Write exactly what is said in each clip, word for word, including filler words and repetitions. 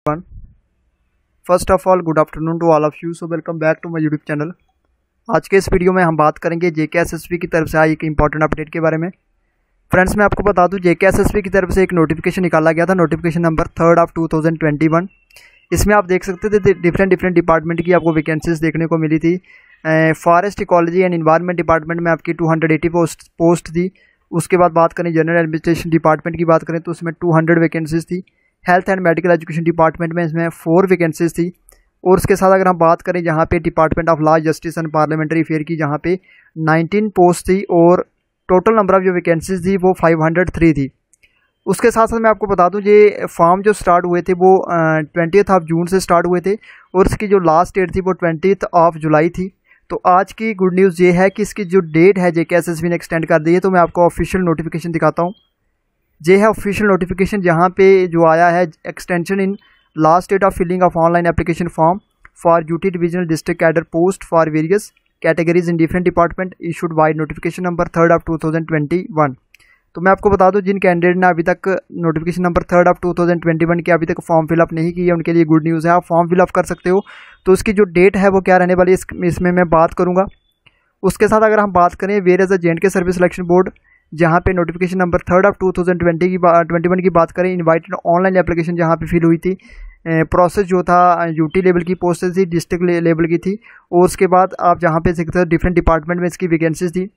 One first of all good afternoon to all of you. So welcome back to my YouTube channel. आज के इस video में हम बात करेंगे जेके एसएसबी की तरफ से आई एक इंपॉर्टेंट अपडेट के बारे में। फ्रेंड्स, मैं आपको बता दूं जेके एसएसबी की तरफ से एक नोटिफिकेशन निकाला गया था, notification number third of two thousand twenty one. इसमें आप देख सकते थे डिफरेंट डिफरेंट डिपार्टमेंट की आपको वैकेंसीज देखने को मिली थी। Forest ecology and environment department में आपकी two hundred eighty post post थी। उसके बाद बात करें जनरल एडमिनिस्ट्रेशन डिपार्टमेंट की बात करें तो उसमें टू हंड्रेड वैकेंसीज थी। Health and medical education department में इसमें फोर वैकेंसीज थी। और उसके साथ अगर हम बात करें जहाँ पे department of law justice and parliamentary affair की जहाँ पे नाइनटीन पोस्ट थी और टोटल नंबर ऑफ जो वैकेंसीज थी वो फाइव हंड्रेड थ्री थी। उसके साथ साथ मैं आपको बता दूं ये फॉर्म जो स्टार्ट हुए थे वो ट्वेंटियथ ऑफ जून से स्टार्ट हुए थे और इसकी जो लास्ट डेट थी वो ट्वेंटियथ ऑफ जुलाई थी। तो आज की गुड न्यूज़ ये है कि इसकी जो डेट है जेके एसएसबी ने एक्सटेंड कर दी है। तो मैं आपको ऑफिशियल नोटिफिकेशन दिखाता हूँ। ये है ऑफिशियल नोटिफिकेशन जहाँ पे जो आया है extension in last date of filling of online application form for duty divisional district cadre post for various categories in different department issued by notification number third of two thousand twenty one. तो मैं आपको बता दूं जिन candidate ने अभी तक notification number third of two thousand twenty one के अभी तक फॉर्म फिलअप नहीं की है उनके लिए गुड न्यूज़ है, आप फॉर्म फिलअप कर सकते हो। तो उसकी जो डेट है वो क्या रहने वाली है इसमें मैं बात करूँगा। उसके साथ अगर हम बात करें whereas a J and K service selection board जहाँ पे notification number third of two thousand twenty की ट्वेंटी वन की बात करें इनवाइटेड ऑनलाइन एप्लीकेशन जहाँ पे फिल हुई थी। प्रोसेस जो था यूटी लेवल की पोस्ट थी, डिस्ट्रिक्ट लेवल की थी। और उसके बाद आप जहाँ पे देखते हैं डिफरेंट डिपार्टमेंट में इसकी वैकेंसीज थी।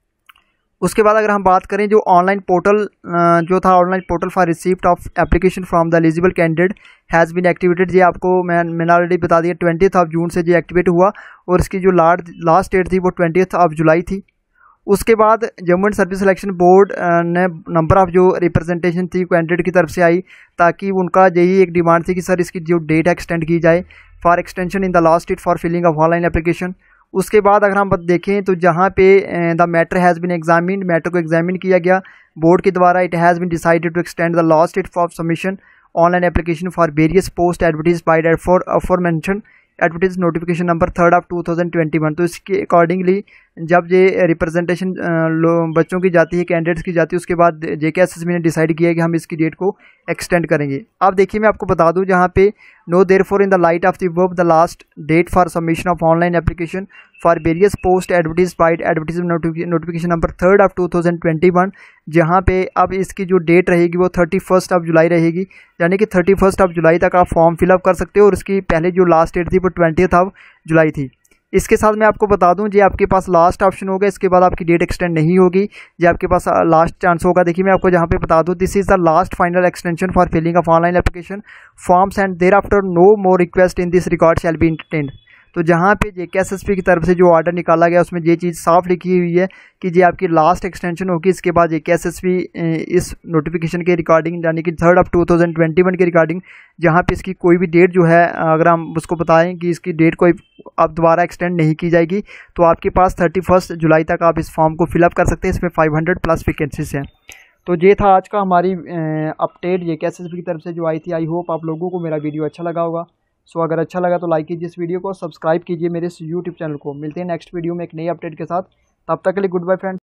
उसके बाद अगर हम बात करें जो ऑनलाइन पोर्टल जो था online portal for receipt of application from the eligible candidate has been activated. ये आपको मैं मैंने ऑलरेडी बता दिया ट्वेंटियथ ऑफ जून से ये एक्टिवेट हुआ और इसकी जो लास्ट डेट थी वो ट्वेंटियथ ऑफ जुलाई थी। उसके बाद Jammu and service selection board ने नंबर ऑफ जो रिप्रेजेंटेशन थी कैंडिडेट की तरफ से आई ताकि उनका यही एक डिमांड थी कि सर इसकी जो डेट एक्सटेंड की जाए for extension in the last date for filling of online application. उसके बाद अगर हम देखें तो जहाँ पे the matter has been examined, matter को एग्जामिन किया गया बोर्ड के द्वारा, it has been decided to extend the last date for submission online application for various post advertised by date for for mention advertised notification number third of two thousand twenty one. तो इसके accordingly जब ये representation बच्चों की जाती है, candidates की जाती है, उसके बाद जेके एसएसबी ने डिसाइड किया कि हम इसकी डेट को एक्सटेंड करेंगे। आप देखिए मैं आपको बता दूं जहाँ पे now therefore in the light of the verb the last date for submission of online application for various post advertised by advertisement notification number third of two thousand twenty one. जहाँ पे अब इसकी जो डेट रहेगी वो thirty first of July रहेगी, यानी कि थर्टी फर्स्ट ऑफ जुलाई तक आप फॉर्म फिलअप कर सकते हो और इसकी पहले जो लास्ट डेट थी वो ट्वेंटियथ ऑफ जुलाई थी। इसके साथ मैं आपको बता दूं ये आपके पास लास्ट ऑप्शन होगा, इसके बाद आपकी डेट एक्सटेंड नहीं होगी, ये आपके पास लास्ट चांस होगा। देखिए मैं आपको जहाँ पे बता दूं this is the last final extension for filling of online application forms and thereafter no more request in this record shall be entertained. तो जहाँ पे जेके एसएसबी की तरफ से जो ऑर्डर निकाला गया उसमें ये चीज़ साफ लिखी हुई है कि ये आपकी लास्ट एक्सटेंशन होगी। इसके बाद जेके एसएसबी इस नोटिफिकेशन के रिगार्डिंग यानी कि third of two thousand twenty one के रिगार्डिंग जहाँ पे इसकी कोई भी डेट जो है अगर हम उसको बताएं कि इसकी डेट कोई अब दोबारा एक्सटेंड नहीं की जाएगी तो आपके पास थर्टी फर्स्ट जुलाई तक आप इस फॉर्म को फिलअप कर सकते हैं। इसमें फाइव हंड्रेड प्लस वैकेंसीज हैं। तो ये था आज का हमारी अपडेट जेके एसएसबी की तरफ से जो आई थी। आई होप आप लोगों को मेरा वीडियो अच्छा लगा होगा। सो so, अगर अच्छा लगा तो लाइक कीजिए इस वीडियो को, सब्सक्राइब कीजिए मेरे इस यूट्यूब चैनल को। मिलते हैं नेक्स्ट वीडियो में एक नई अपडेट के साथ। तब तक के लिए गुड बाय फ्रेंड्स।